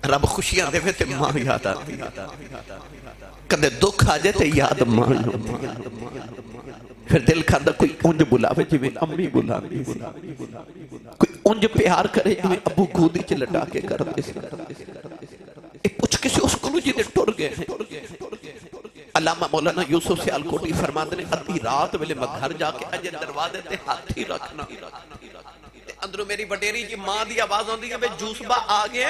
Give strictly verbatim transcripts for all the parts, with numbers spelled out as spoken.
رب خوشیاں دے تے ماں یاد آتی کدے دکھ آ جائے تے یاد ماں ہوتی پھر دل کھاندہ کوئی انج بلاوے جو میں امی بلا کوئی انج پیار کرے جو میں ابو گودی چ لٹا کے کر دے ایک پوچھ کسی اس کو جی دے ٹر گئے علامہ مولانا یوسف سیال کوٹی فرماتے ہیں ادھی رات ویلے میں گھر جا کے اجے دروازے تے ہاتھ ہی رکھنا اندروں میری بٹیری جی ماں دی آواز ہوندی ہے بے جوسبہ آگے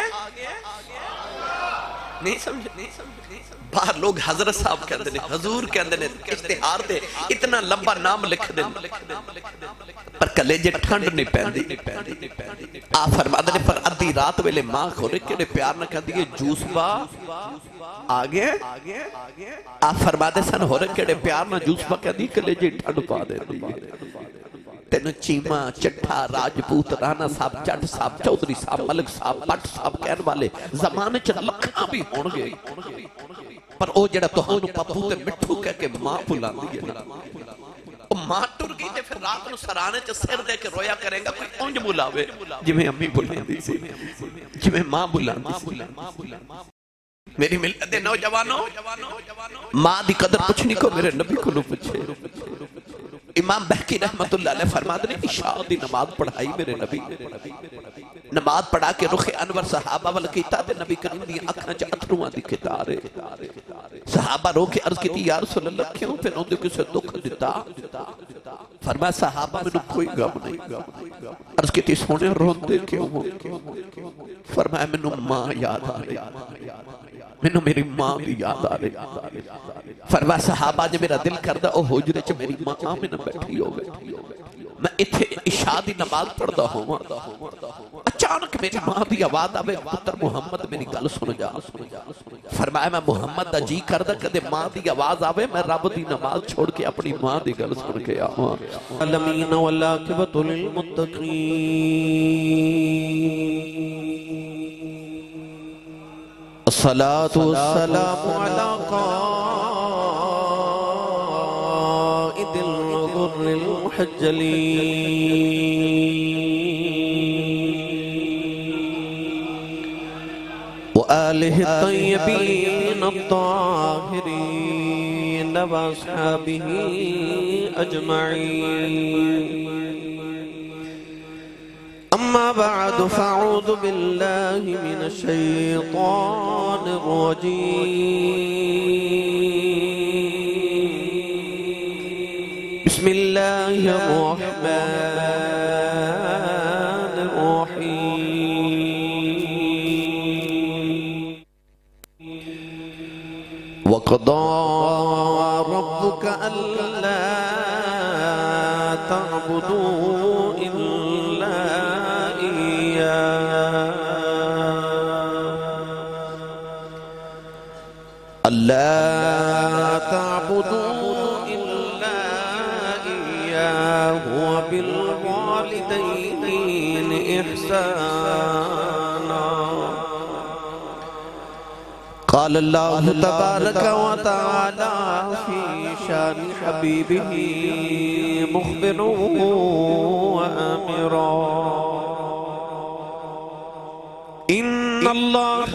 نہیں سمجھے باہر لوگ حضرت صاحب کہندے نے حضور کہندے نے اشتہار دے اتنا لمبا نام لکھ دیں پر کلیجے ٹھنڈ نہیں پہندی آپ فرماتے نے پر ادھی رات ویلے ماں کھولے کہنے پیار نہ کہندی ہے جوسبہ آگے آپ فرماتے سن ہو رہے کہنے پیار نہ جوسبہ کہندی کلیجے ٹھنڈ پا دے دی تینو چیمہ چٹھا راجپوت رانا صاحب چٹ صاحب چودری صاحب ملک صاحب پٹ صاحب کہن والے زمانے چل لکھاں بھی ہون گے پر او جڑا تو ہنو پپو تے مٹھو کہہ کے ماں بلان دیئے نا او ماں ٹر گئی تے پھر رات نو سرانے چا سر دے کے رویا کریں گا کوئی اونج بلاوے جی میں امی بلان دی سی جی میں ماں بلان دی سی میری ملت دے نوجوانوں ماں دی قدر پچھنی کو میرے نبی کو نو پچھے امام بہکی رحمت اللہ علیہ فرماتے نے عشاء دی نماز پڑھائی میرے نبی نماز پڑھا کے رخ انور صحابہ والکیتا دے نبی کریم دی اکھنا چا اتروان دی کتارے صحابہ رو کے عرض کی تھی یا رسول اللہ کیوں پھر انہوں نے کسے دکھ دیتا فرمایا صحابہ میں نے کوئی غم نہیں عرض کی تھی سونے روندے کیوں ہوں فرمایا میں نے ماں یاد آ رہی میں نے میری ماں بھی یاد آ رہی فرمایا صحابہ جب میرا دل کردہ او حجرے چا میری ماں آمینہ بیٹھی ہو گئی میں اتھے عشاء دی نماز پڑھ دا ہوں اچانک میری ماں دی آواز آوے پتر محمد میری گل سن جا فرمایا میں محمد دا جی کردہ کدے ماں دی آواز آوے میں رب دی نماز چھوڑ کے اپنی ماں دی گل سن کے آواں علمین والعاقبۃ للمتقین الصلاة والسلام على قائد الغر المحجلين وآله الطيبين الطاهرين وأصحابه أجمعين أما بعد فأعوذ بالله من الشيطان الرجيم بسم الله الرحمن الرحيم وقضى ربك ألا تعبدوا إلا ألا تعبدوا إلا إياه وبالوالدين إحسانا قال الله تبارك وتعالى في شان حبيبه مخبرا وآمرا إن الله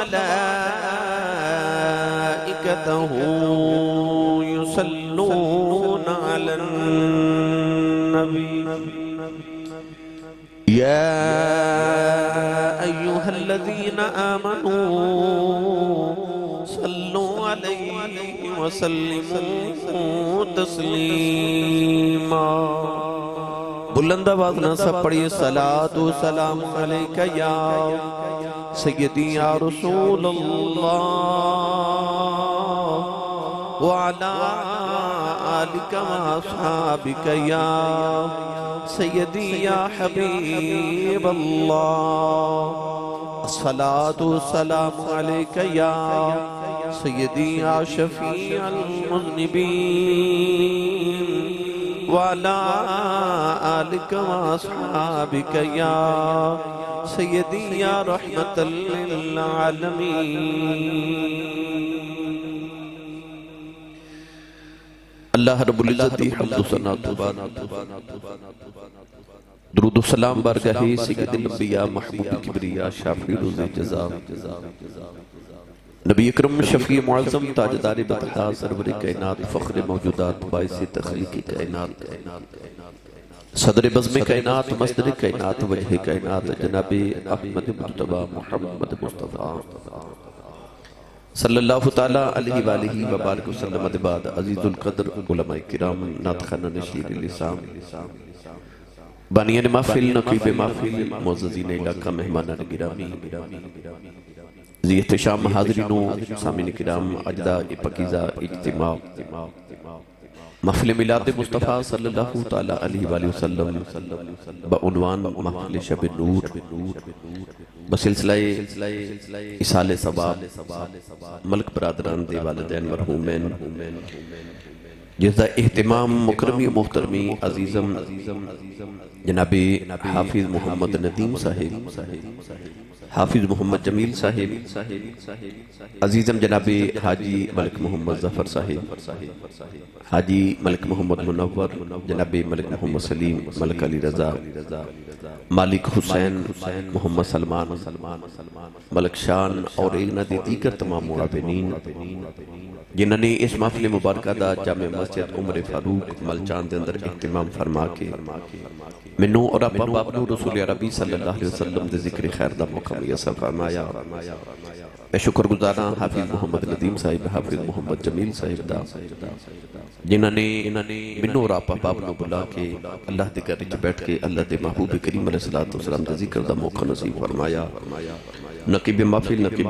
وملائكته يصلون على النبي يا أيها الذين آمنوا صلوا عليه وسلموا تسليما بلند آواز نہ سب پڑھیے صلاة و سلام علیکہ یا سیدی یا رسول اللہ وعلا آلک و اصحابک یا سیدی یا حبیب اللہ الصلاة و سلام علیکہ یا سیدی یا شفیع المذنبین وعلى آلك وأصحابك يا سيدي يا رحمة للعالمين اللہ رب العزت دی حمد و ثنا تو بعد درود و سلام بارگاہ سید الانبیاء محبوب کبریا شافی روز جزا نبی اکرم شفیع معظم تاجدار بطحا سرور کائنات فخر موجودات باعث تخلیق کائنات صدر بزم کائنات مصدر کائنات وجہ کائنات جناب احمد مرتبہ محمد مصطفیٰ صلی اللہ تعالیٰ علیہ وآلہ وبارک وسلم بعد عزیز القدر علماء کرام ناطقان نشیر لسان بانیان محفل نقیب محفل معززین علاقہ مہمانان گرامی ذی احتشام حاضرین و سامعین کرام اجداء پاکیزہ اجتماع محفل میلاد مصطفیٰ صلی اللہ تعالیٰ علیہ وآلہ وسلم بعنوان محفل شب نور بسلسلہ اصال ثواب ملک برادران دے والدین مرحومین جس دا اہتمام مکرمی و محترمی عزیزم جناب حافظ محمد ندیم صاحب حافظ محمد جمیل صاحب عزیزم جناب حاجی ملک محمد ظفر صاحب حاجی ملک محمد منور جناب ملک محمد سلیم ملک علی رضا مالک حسین محمد سلمان ملک شان اور ایک ندی دیگر تمام معاونین جنہوں نے اس محفل مبارکہ دا جامع مسجد عمر فاروق ملچان دے اندر اہتمام فرما کے منو اور اپا بابنو رسول عربی صلی اللہ علیہ وسلم دے ذکر خیر دا موقع میسر فرمایا میں شکر گزارا حافظ محمد ندیم صاحب حافظ محمد جمیل صاحب دا جنہوں نے منو اور اپا بابنو بلا کے اللہ دے گھر بیٹھ کے اللہ دے محبوب کریم علیہ السلام دے ذکر دا موقع نصیب فرمایا نقیب محفل نقیب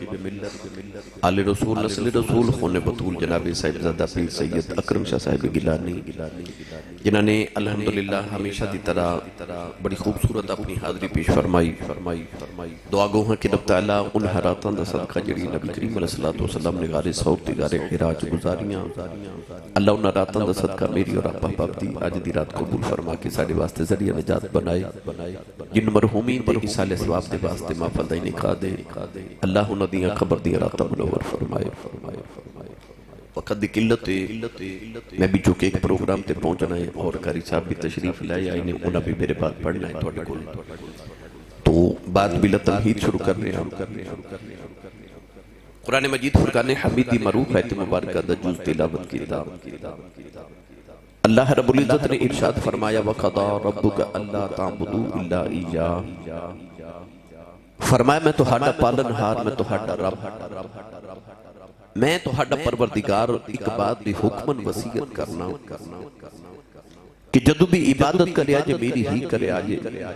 ملت آل رسول نسل رسول خون بطول جناب صاحب زادہ پیر سید اکرم شاہ صاحب گلانی جنہوں نے الحمدللہ ہمیشہ دی طرح بڑی خوبصورت اپنی حاضری پیش فرمائی دعا گو ہیں کہ رب تعالیٰ ان حراتان دا صدقہ جڑی نبی کریم علیہ السلام نے غار سوک تگار حراج گزاریاں اللہ ان حراتان دا صدقہ میری اور آپ پاپ دی آج دی رات قبول فرما کے ساڑے واسطے ذریعہ نجات بنائے جن مرحومین دے اسال اسواب دے واسطے مافل دائنے کا دے اللہ انہوں دیاں خبر دیاں راتہ منور فرمائے وقت دی قلت میں بھی چونکہ ایک پروگرام تے پہنچنا ہے اور قاری صاحب بھی تشریف لائے آئینے انہوں بھی میرے بات پڑھنا ہے توڑے کول تو بات بلا تمہید شروع کر رہے ہیں قرآن مجید فرقان حمیدی مروف ہے مبارکہ دا جز تلاوت کتاب اللہ رب العزت نے ارشاد فرمایا وَقَضَى رَبُّكَ أَلَّا تَعْبُدُوا إِلَّا إِيَّاهُ فرمایا میں تو ہاڑا پالن ہار میں تو ہاڑا رب میں تو ہاڑا پروردگار ایک بات دی حکمن وسیعت کرنا کہ جدو بھی عبادت کرے آجے میری ہی کرے آجے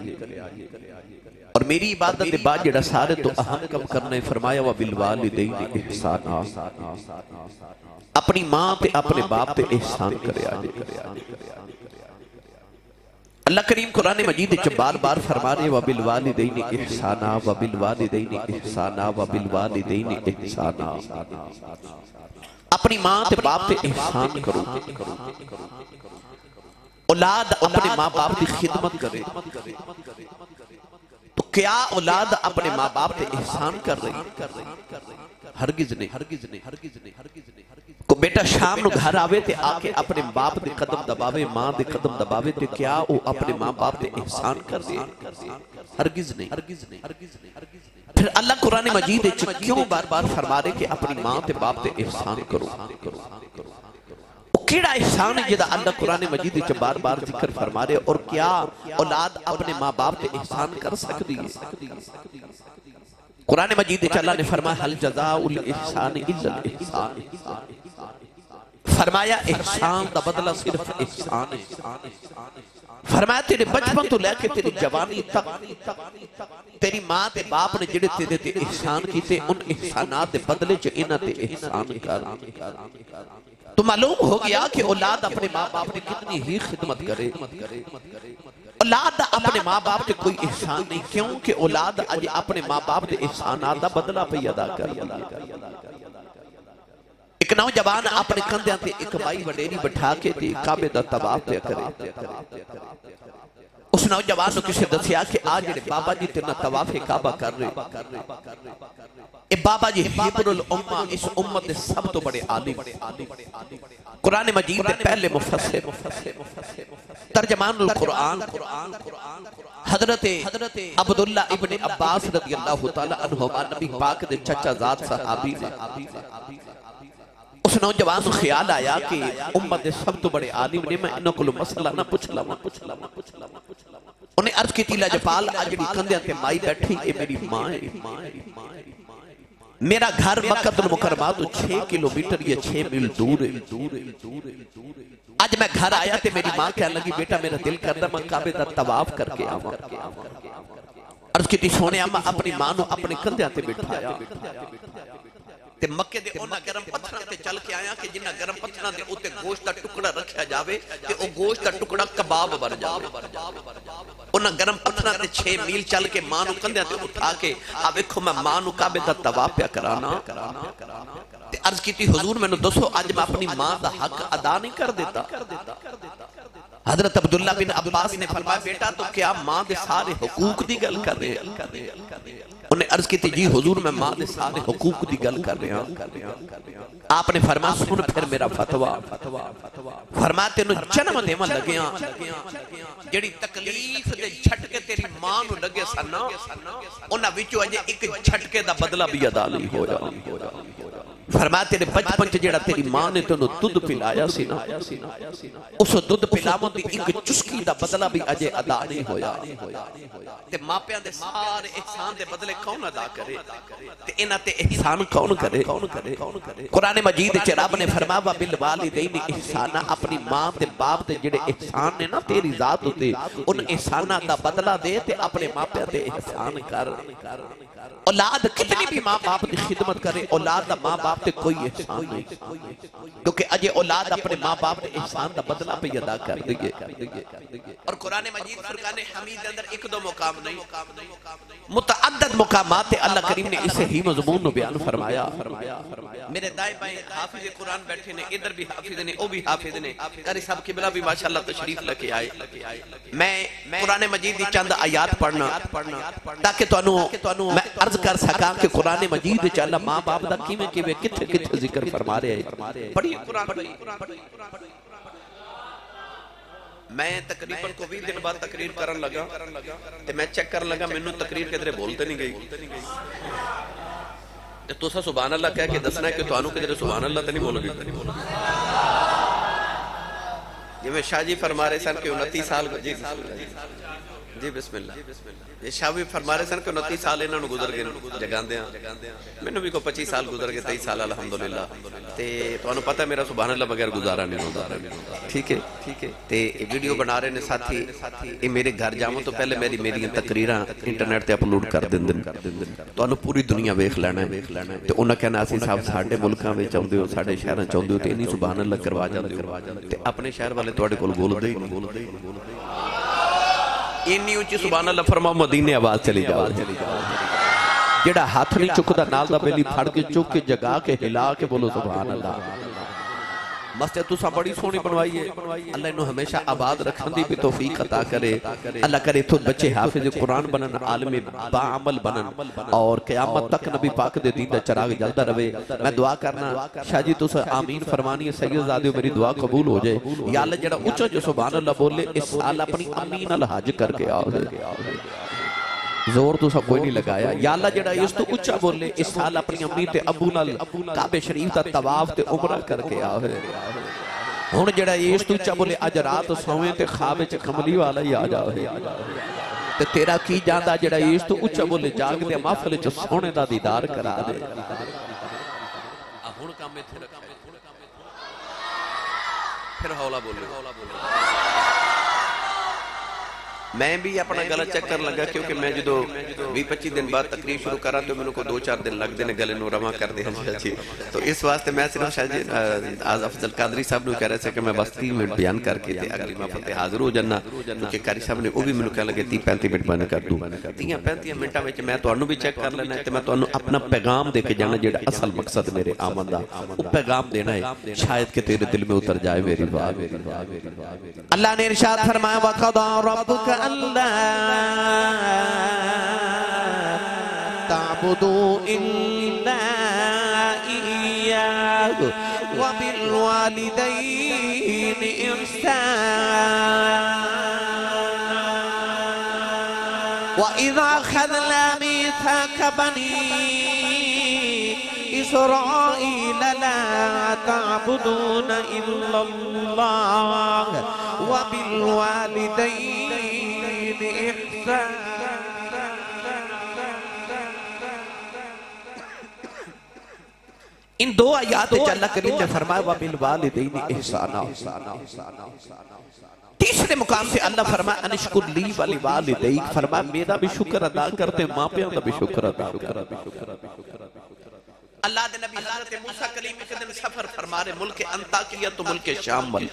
اور میری عبادت دے بعد جڑا سارے تو اہم کم کرنے فرمایا وَبِالْوَالِدَيْنِ احسانا اپنی ماں پہ اپنے باپ پہ احسان کرے آجے اللہ کریم قرآن مجید چھ بار بار فرما رہے وَبِالْوَالِدَيْنِ احسانا وَبِالْوَالِدَيْنِ احسانا وَبِالْوَالِدَيْنِ احسانا اپنی ماں تے باپ پہ احسان کرو اولاد اپنے ماں باپ کی خدمت کرے تو کیا اولاد اپنے ماں باپ پہ احسان کر رہی ہرگز نہیں کو بیٹا شام نو گھر آوے تے آکے اپنے باپ دے قدم دباوے ماں دے قدم دباوے تے کیا وہ اپنے ماں باپ دے احسان کر رہے ہرگز نہیں پھر اللہ قرآن مجید کیوں بار بار فرما رہے کہ اپنی ماں تے باپ دے احسان کرو کیڑا احسان ہے جدہ اللہ قرآن مجید چھ بار بار ذکر فرما رہے اور کیا اولاد اپنے ماں باپ تے احسان کر سکتی ہے قرآن مجید چھ اللہ نے فرمایا حل جزاء الاحسان الا الاحسان فرمایا احسان دا بدلہ صرف احسان ہے فرمایا تیرے بچپن تو لے کے تیری جوانی تک تیری ماں تے باپ نے جڑے تیرے تے احسان کیتے ان احسانات دے بدلے چھ انہ تے احسان کر تو معلوم ہو گیا کہ اولاد اپنے ماں باپ نے کتنی ہی خدمت کرے اولاد اپنے ماں باپ نے کوئی احسان نہیں کیوں کہ اولاد اپنے ماں باپ نے احسانات دا بدلہ پہ ادا کر ایک نوجوان اپنے کندیاں تے ایک بائی وڈیری بٹھا کے تے کعبے دا طواف پہ کرے اس نوجوان نے کسی دسیا کہ آج جڑے بابا جی تیرنا طواف کعبہ کر رہے اے بابا جی حبر الامہ اس امت سب تو بڑے عالم قرآن مجید پہلے مفسر ترجمان القرآن حضرت عبداللہ ابن عباس رضی اللہ تعالیٰ عنہ نبی پاک دے چچا ذات صحابی نے اس نوجوان کو خیال آیا کہ امت سب تو بڑے عالم نے میں انہوں کو مسئلہ نہ پوچھ لا انہیں عرض کی تھی لاجپال آج بھی کندیاں تے مائی بیٹھی اے میری ماں ہے میرا گھر مکہ المکرمہ تو چھ کلومیٹر یہ چھ میل دور ہے آج میں گھر آیا تے میری ماں کہنے لگی بیٹا میرا دل کرتا میں کعبے دا طواف کر کے آواں عرض کی تھی سونے اما اپنی ماں نو اپنے کندیاں تے بٹھایا تے مکے دے اونا گرم پتھراں تے چل کے آیا کہ جنہ گرم پتھراں دے اوتے گوشت دا ٹکڑا رکھیا جاوے تے او گوشت دا ٹکڑا کباب بن جاوے اونا گرم پتھراں تے چھ میل چل کے ماں نو کندیاں تے اٹھا کے آ ویکھو میں ماں نو کعبے دا طواف پیا کرانا تے عرض کیتی حضور میں نو دسو اج میں اپنی ماں دا حق ادا نہیں کر دیتا حضرت عبداللہ بن عباس نے فرمایا بیٹا تو کیا ماں دے سارے حقوق دی گل کر رہے ہیں انہیں عرض کی تھی جی حضور میں ماں دے سارے حقوق دی گل کر رہے ہیں آپ نے فرمایا سن پھر میرا فتوہ فرمایا تینو جنم دیمہ لگیاں جڑی تکلیف دے جھٹکے تیری ماں نو لگے سنا انہا وچو اجے ایک جھٹکے دا بدلہ بھی ادا نہیں ہو جا فرمایا تیرے بچپن جڑا تیری ماں نے تینو دودھ پلایا سی نا اس دودھ پلاون دی ایک چسکی دا بدلہ بھی اجے ادا نہیں ہویا تے ماں پیاں دے سارے احسان دے بدلے کون ادا کرے تے انہاں تے احسان کون کرے قرآن مجید وچ رب نے فرمایا بالوالدین احسانا اپنی ماں تے باپ تے جڑے احسان نے نا تیری ذات تے ان احساناں دا بدلہ دے تے اپنے ماں پیاں تے احسان کر اولاد کتنی بھی ماں باپ دی خدمت کرے اولاد دا ماں باپ تے کوئی احسان نہیں کیونکہ اجے اولاد اپنے ماں باپ دے احسان دا بدلہ پہ ادا کر دیئے اور قرآن مجید فرقان حمید دے اندر ایک دو مقام نہیں متعدد مقامات اللہ کریم نے اسے ہی مضمون نو بیان فرمایا میرے دائیں بائیں حافظ قرآن بیٹھے نے ادھر بھی حافظ نے او بھی حافظ نے قاری صاحب قبلہ بھی ماشاءاللہ تشریف لکے آئے میں قرآن مجید دی چند آیات پڑھنا تاکہ تو میں عرض کر سکا کہ قرآن مجید چاہلا ماں باپ دا کیمیں کیوے کتھے کتھے ذکر فرما رہے ہیں پڑھئے قرآن پڑھئے میں تقریباً کو بھی دن بعد تقریر کرن لگا تے میں چیک کرن لگا میں نو تقریر کے درے بولتے نہیں گئی تو سا سبحان اللہ کہہ کے دسنا ہے کہ تو آنو کے درے سبحان اللہ تے نہیں بولو گی یہ میں شاہ جی فرما رہے سن کہ انتیس سال جی جی بسم اللہ یہ شاہ بھی فرما رہے سن کہ انتیس سال انہوں نے گزر گئے جگان دیا میں نے بھی کو پچیس سال گزر گئے تیئیس سال الحمدللہ تے تو انہوں پتہ میرا سبحان اللہ بغیر گزارا نہیں ہوتا ٹھیک ہے تے ویڈیو بنا رہے نے ساتھی یہ میرے گھر جاؤں تو پہلے میری میری تقریراں انٹرنیٹ تے اپلوڈ کر دیں دن تو انہوں پوری دنیا ویکھ لینا ہے تے انہوں کہنا اسی صاحب ساڑھے ملکاں میں چاہتے ہو ساڑھے شہراں چاہتے ہو تے انہی سبحان اللہ کروا جاتے ہو تے اپنے شہر والے توڑے کول بول دے اینی اونچی سبحان اللہ فرماؤ مدینے آواز چلی جاؤ جڑا ہاتھ نہیں چکدا نال دا بیلی پھڑ کے چک کے جگا کے ہلا کے بولو سبحان اللہ مسجد تو سا بڑی سونی بنوائی ہے اللہ انہوں ہمیشہ آباد رکھن دی بھی توفیق عطا کرے اللہ کرے تو بچے حافظ قرآن بنن عالم با عمل بنن اور قیامت تک نبی پاک دے دین دا چراغ جلدہ روے میں دعا کرنا شاہ جی تو سا آمین فرمانی ہے سید زادیو میری دعا قبول ہو جائے یا اللہ جڑا اچھا جو سبحان اللہ بولے اس سال اپنی امین الحاج کر کے آؤ زور تو سب کوئی نہیں لگایا یا اللہ جڑا اس تو اچھا بولے اس سال اپنی امی تے ابو نال کعبہ شریف دا طواف تے عمرہ کر کے آوے ہن جڑا اس تو اچھا بولے اج رات سویں تے خواب وچ کملی والا ہی آ جاوے تے تیرا کی جاندا جڑا اس تو اچھا بولے جاگ دے محفل وچ سونے دا دیدار کرا دے ہن کام میں تھوڑا پھر ہولا بولے میں بھی اپنا گلہ چیک کر لگا کیونکہ میں جدو بھی پچی دن بعد تقریر شروع کرا تو میں نے کو دو چار دن لگ دینے گلے نو رواں کر دے شاہ جی تو اس واسطے میں صرف شاہ جی آز افضل قادری صاحب نے کہہ رہے سے کہ میں بس تین منٹ بیان کر کے تے اگلی میں فتح حاضر ہو جانا کیونکہ قاری صاحب نے وہ بھی میں نے کہا لگے تی پینتی منٹ بنا کر دوں تیاں پینتی منٹا میں میں تو انہوں بھی چیک کر لینا ہے تے میں تو انہوں اپنا پیغام دے کے جانا جیڑا اصل مقصد میرے آمدہ وہ پیغام دینا ہے شاید کہ تیرے دل میں اتر جائے میری بات اللہ نے ارشاد فرمایا وَقَضَى رَبُّكَ أَلَّا تَعْبُدُوا إِلَّا إِيَّاهُ وَبِالْوَالِدَيْنِ إِحْسَانًا وَإِذَا أَخَذْنَا مِيثَاقَ بَنِي إِسْرَائِيلَ لَا تَعْبُدُونَ إِلَّا اللَّهَ وَبِالْوَالِدَيْنِ إِحْسَانًا. ان دو آیات میں اللہ کریم نے فرمایا وَبِالْوَالِدَيْنِ إِحْسَانًا. تیسرے مقام سے اللہ فرمایا انشکر لی ولی والدیک، فرمایا میرا بھی شکر ادا کرتے، ماں پیوں کا بھی شکر ادا کرتے. اللہ دے نبی حضرت موسیٰ کلیم کے دن سفر فرما رہے ملک انطاکیہ تو ملک شام وال.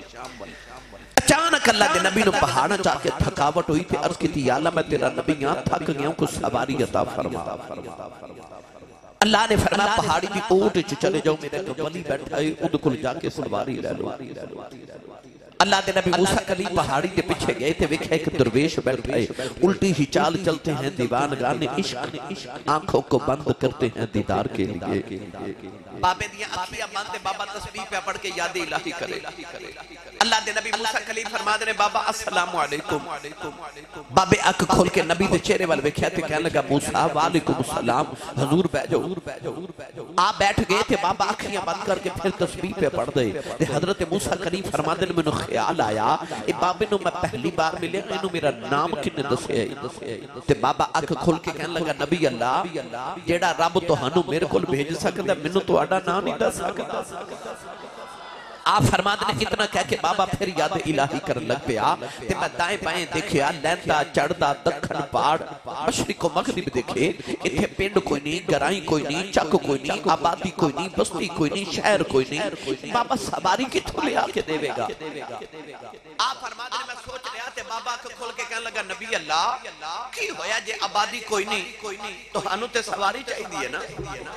اچانک اللہ دے نبی نے پہاڑا چاہ کے تھکاوٹ ہوئی تھی، عرض کی تھی یا اللہ میں تیرا نبی یہاں تھک گیا ہوں، کچھ سواری عطا فرما. اللہ نے فرمایا پہاڑی بھی اوٹ چلے جاؤ، میرے تو ولی بیٹھا ہے، ادھکل جا کے سواری لے لو. اللہ دے نبی موسیٰ کلیم پہاڑی کے پیچھے گئے تھے، وکھے ایک درویش بیٹھا ہے، الٹی ہی چال چلتے ہیں دیوان گانے عشق، آنکھوں کو بند کرتے ہیں دیدار کے لیے. بابے دیا اکھیاں باندھے بابا تسبیح پہ پڑھ کے یاد الہی کرے. اللہ دے نبی موسیٰ کلیم فرما دے بابا السلام علیکم. بابے اکھ کھول کے نبی دے چہرے والے وکھے تھے، کہنے لگا موسیٰ وعلیکم السلام، حضور بیٹھو. آپ بیٹھ گئے تھے، بابا اکھیاں بند کر کے پھر تسبیح پہ پڑھ دے. حضرت موسیٰ کلیم فرما دے میں خیال آیا اے بابے نو میں پہلی بار ملے انہوں میرا نام کنے دسے ہے. تے بابا اکھ کھول کے کہنے لگا نبی اللہ جیڑا رب تو ہنو میرے کول بھیج سکتا ہے، منو تو آڈا نام نہیں دس سکتا. آپ فرماد نے اتنا کہہ کے بابا پھر یاد الہی کر لگ پیا. تے میں دائیں بائیں دیکھیا، لیندا چڑھدا دکھن پاڑ مشرق و مغرب دیکھے، اتھے پنڈ کوئی نہیں، گرائیں کوئی نہیں، چک کوئی نہیں، آبادی کوئی نہیں، بستی کوئی نہیں، شہر کوئی نہیں. بابا سواری کتھوں لے آ کے دے گا. آپ فرماد نے میں سوچ رہا تھے بابا کو کھول کے کہنے لگا نبی اللہ کی ہویا جے آبادی کوئی نہیں تو ہنو تے سواری چاہی دیئے نا،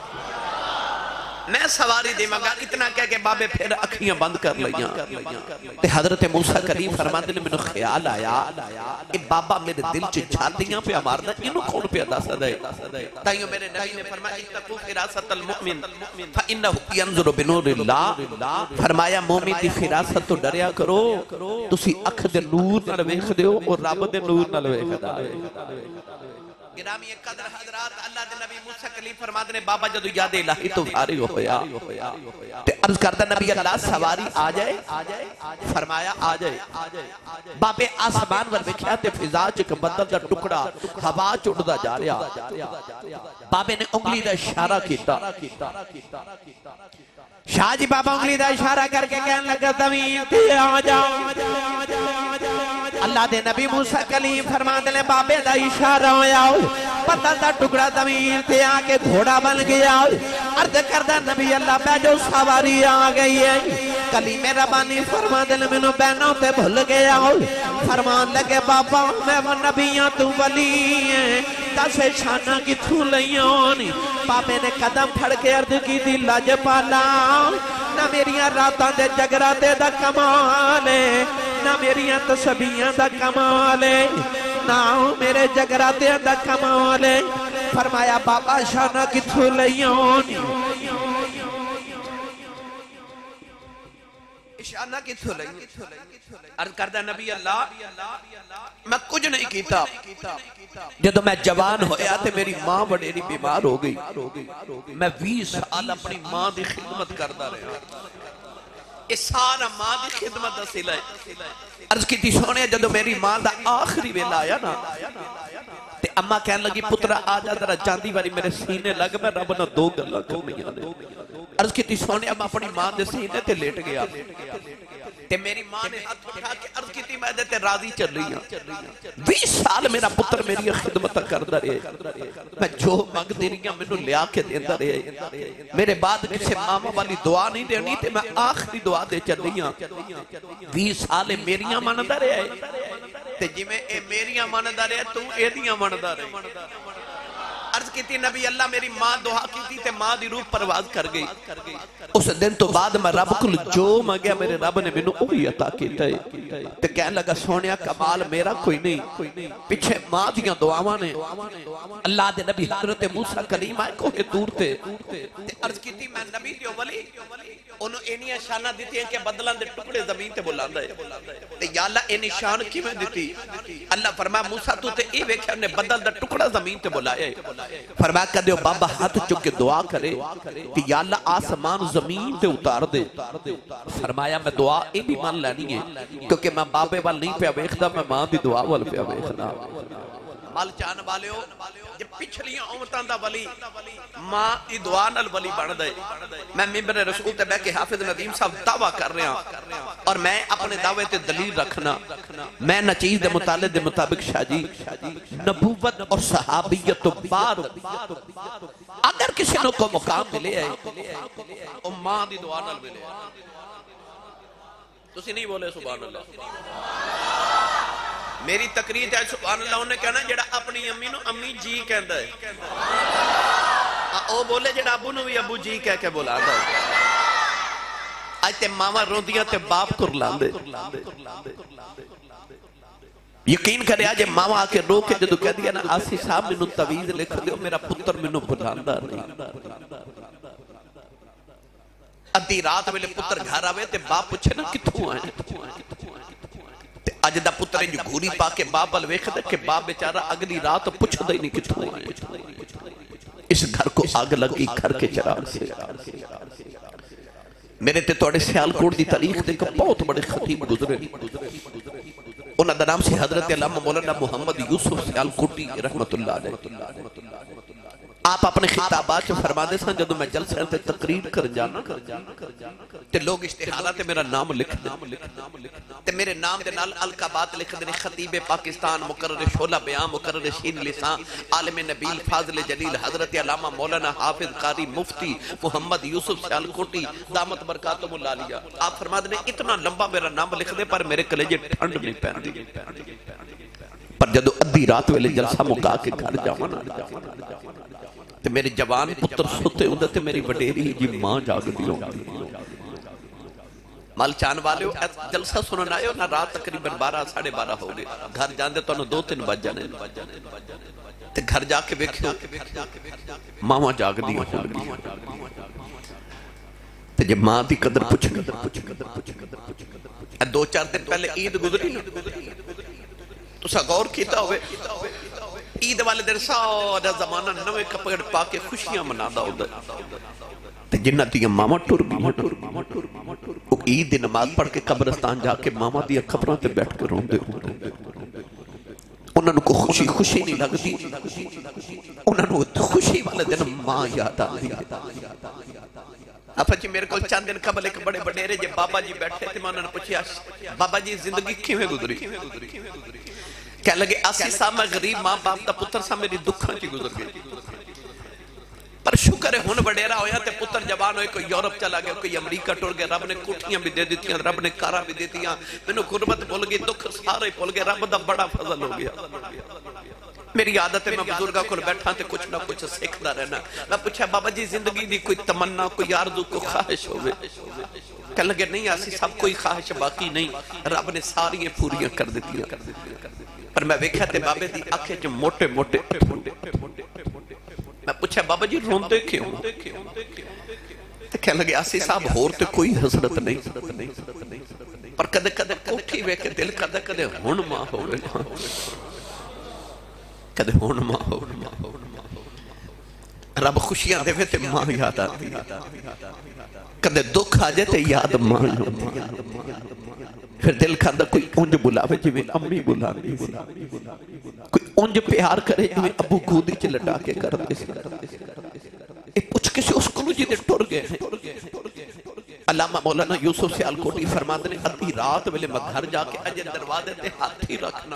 میں سواری دے مگا. اتنا کہہ کہ بابے پھر اکھیاں بند کر لیاں. تے حضرت موسیٰ کریم فرماندے نے میں نے خیال آیا اے بابا میرے دل چ جھاڑیاں پہ مارنا، انہوں کون پہ ادا سدے. تائیوں میرے نبی نے فرمایا اتقوا فراست المؤمن فانه ينظر بنور اللہ. فرمایا مومن دی فراست تو ڈریا کرو، تسی اکھ دے نور نال ویکھدے ہو اور رب دے نور نال ویکھدا ہے. گرامی قدر حضرات اللہ دے نبی موسیٰ کلیم فرما دے بابا جدو یاد الہی تو فارغ ہویا تے عرض کرتا نبی اللہ سواری آ جائے. فرمایا آ جائے. بابے آسمان ور وکھیا تے فضا چ ایک بدل دا ٹکڑا ہوا چ اڑدا جا رہا. بابے نے انگلی دا اشارہ کیتا. شاہ جی بابا انگلی دا اشارہ کر کے کہنے لگا زمین تے آ جا. اللہ دے نبی موسیٰ کلیم فرما دے بابے دا اشارہ ہویا، پتہ دا ٹکڑا زمین تے آ کے گھوڑا بن گیا. عرض کردہ نبی اللہ بیجو سواری آ گئی ہے. کلیم ربانی فرما دے منو بینوں تے بھل گیا. فرمان لگے بابا میں وہ نبیاں تو ولی ہیں، دسے شانہ کی تھو لیونی. بابے نے قدم پھڑ کے عرض کی دی لاج پالا، نہ میریاں راتاں دے جگراتے دا کمال ہے، نہ میریاں تسبیحاں دا کمال ہے، نہ میرے جگراتے دا کمال ہے. فرمایا بابا شانہ کتھو لیونی، شانہ کتھو لیونی. عرض کردہ نبی اللہ میں کچھ نہیں کیتا. جدو میں جوان ہویا تے میری ماں بڑیری بیمار ہو گئی. میں بیس سال اپنی ماں دی خدمت کردہ رہا. اس سارا ماں دی خدمت دا سلائے. عرض کی تھی سونے جدو میری ماں دا آخری ویلا آیا نا تے اماں کہنے لگی پترہ آجا ذرا چاندی واری میرے سینے لگ میں رب نہ دو گلہ کرنی آنے. عرض کی تھی سونے اماں اپنی ماں دے سینے تے لیٹ گیا تے میری ماں نے ہاتھ اٹھا کے عرض کی تھی میں دیتے راضی چل رہی ہوں. بیس سال میرا پتر میری خدمت کردہ رہے، میں جو مانگ دے رہی ہوں میں لیا کے دیندہ رہے. میرے بعد کسی ماما والی دعا نہیں دینی تے میں آخری دعا دے چل رہی ہوں. بیس سال میریاں ماندہ رہے تے جی میں اے میریاں ماندہ رہے تو اے دیاں ماندہ رہے. عرض کی تھی نبی اللہ میری ماں دعا کی تھی تے ماں دی روح پرواز کر گئی. اس دن تو بعد میں رب کو جو مانگیا میرے رب نے مینوں وہی عطا کیتا ہے. تے کہنے لگا سونیا کمال میرا کوئی نہیں, پیچھے ماں دیاں دعاواں نے. اللہ دے نبی حضرت موسیٰ کلیم آئے کوہ طور تے عرض کی تھی میں نبی دیو ولی انہوں اینیاں شانہ دیتی ہیں کہ بدلان دے ٹکڑے زمین تے بلاندا ہے. یا اللہ اینی شان کی میں دیتی. اللہ فرمایا موسیٰ تو تے ای ویکھے انہیں بدل دا ٹکڑا زمین تے بلایا ہے. فرمایا کہ دیو بابا ہاتھ چکے دعا کرے کہ یا اللہ آسمان زمین تے اتار دے. فرمایا میں دعا ای بھی مان لینی ہے کیونکہ میں بابے وال نہیں پہ ویکھدا میں ماں دی دعا وال پہ ویکھدا. مال چان والے ہو جب پچھلیاں امتان دا ولی ماں دی دعا نال ولی بن دے. میں ممبر رسول تے بیٹھ کے حافظ ندیم صاحب دعویٰ کر رہا ہوں اور میں اپنے دعوے تے دلیل رکھنا. میں نہ چیز دے مطالعے دے مطابق شاہ جی نبوت اور صحابیت تو بعد اگر کسی نے کو مقام ملے ہے وہ ماں دی دعا نال ملے ہے. تسی نہیں بولے سبحان اللہ. میری تقریر ہے سبحان اللہ انہیں کہنا جڑا اپنی امی نو امی جی کہندا ہے او بولے جڑا ابو نو بھی ابو جی کہہ کے بولا دا ہے. آج تے ماما روندیاں تے باپ کر لاندے. یقین کرے آج ماما آکے رو کے جدو کہہ دیا نا آسی صاحب میں نو تویز لکھ دیو میرا پتر میں نو بلاندہ نہیں. ادھی رات ویلے پتر گھر آوے تے باپ پوچھے نا کتھوں آئے. آج دا پتر جو گھوری پا کے باپ بل ویکھ دے کہ باپ بیچارہ اگلی رات پوچھ دے نہیں کتھوں آئے. اس گھر کو آگ لگی گھر کے چراغ سے. میرے تے توڑے سیال کوٹ دی تاریخ دے کہ بہت بڑے خطیب گزرے. انہاں دا نام سے حضرت علامہ مولانا محمد یوسف سیال کوٹی رحمت اللہ علیہ. آپ اپنے خطابات سے فرما دے سن جدو میں جلسے تے تقریر کر جانا تے لوگ اشتہارات تے میرا نام لکھ دے تے میرے نام دے نال القابات لکھ دے خطیب پاکستان مقرر شعلہ بیان مقرر شین لسان عالم نبیل فاضل جلیل حضرت علامہ مولانا حافظ قاری مفتی محمد یوسف سیال کوٹی دامت برکاتم اللہ علیہ. آپ فرما دے اتنا لمبا میرا نام لکھ دے پر میرے کلیجے ٹھنڈ نہیں پہن دی. پر جدو ادھی رات ویلے جلسہ مکا کے گھر جاوانا تے میرے جوان پتر سوتے ہوندے تے میری وڈیری جی ماں جاگ دیوں. مال چان والے ہو جلسہ سنن آئے ہو نا رات تقریباً بارہ ساڑھے بارہ ہو گئے. گھر جان دے تو انہوں دو تین بج جانے تے گھر جا کے بیکھو ماما جاگ دیوں ہو گئی. تے جب ماں دی قدر پوچھ گئی دو چار دن پہلے عید گزری تو سا غور کیتا ہوئے عید والے دن سارا زمانہ نوے کپڑ پا کے خوشیاں منادا ہوتا ہے. جنہ دیا ماما ٹور گئی وہ عید نماز پڑھ کے قبرستان جا کے ماما دیا خبروں تے بیٹھ کے روندے ہوتے. انہوں نے کو خوشی خوشی نہیں لگ دی. انہوں نے خوشی والے دن ماں یاد آ دی. آپ جی میرے کو چند دن قبل ایک بڑے بڑیرے جب بابا جی بیٹھے تھے میں انہوں نے پوچھیا بابا جی زندگی کیویں گزری. کہہ لگے اسی سا میں غریب ماں باپ دا پتر سا میری دکھاں چی گزر گئی. پر شکر ہے ہن وڈیرا ہویا تے پتر جوان ہوئے کوئی یورپ چلا گیا کوئی امریکہ ٹر گیا. رب نے کوٹھیاں بھی دے دیتیاں رب نے کارا بھی دیتیاں. میں نے غربت بھول گئی دکھ سارے بھول گئے. رب دا بڑا فضل ہو گیا. میری عادت ہے میں بزرگاں کو بیٹھا تے کچھ نہ کچھ سیکھدا رہنا. میں پوچھا بابا جی زندگی دی کوئی تمنا کوئی آرزو کوئی خواہش ہوئے. کہہ لگے نہیں آسی سب کوئی خواہش باقی نہیں رب نے ساری پوریاں کر دیتیاں. پر میں ویکھیا تے بابے دی آنکھیں جو موٹے موٹے میں پوچھا بابا جی روندے کیوں. تے کہہ لگے آسی صاحب ہور تے کوئی حضرت نہیں پر کدے کدے کوٹھی ویکھے دل کدے کدے ہن ماں ہوئے کدے ہون ماں ہو. رب خوشیاں دے تے ماں یاد آتی. کدے دکھ آ جائے تے یاد ماں ہوتی. پھر دل کھاندہ کوئی اونج بلاوے جو میں امی بلا دی. کوئی اونج پیار کرے جو میں ابو گودی چھ لٹا کے کر دے. ایک پوچھ کسی اس کلو جی دے ٹر گئے ہیں. علامہ مولانا یوسف سیال کوٹی فرما دے ادھی رات ویلے میں گھر جا کے اجے دروازے تے ہاتھ ہی رکھنا.